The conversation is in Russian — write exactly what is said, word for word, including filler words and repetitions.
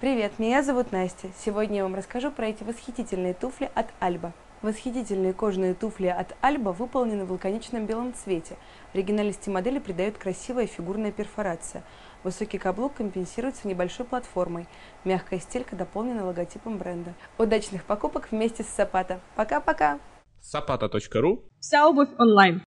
Привет, меня зовут Настя. Сегодня я вам расскажу про эти восхитительные туфли от Альба. Восхитительные кожаные туфли от Альба выполнены в лаконичном белом цвете. Оригинальности модели придает красивая фигурная перфорация. Высокий каблук компенсируется небольшой платформой. Мягкая стелька дополнена логотипом бренда. Удачных покупок вместе с Сапата. Пока-пока! сапата точка ру. Вся обувь онлайн.